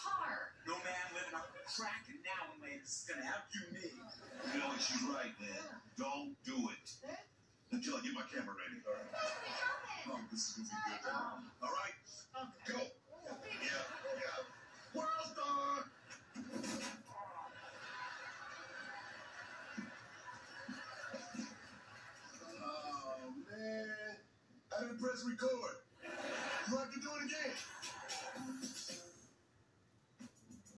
car. No man living up to crack and now in land is gonna outdo me.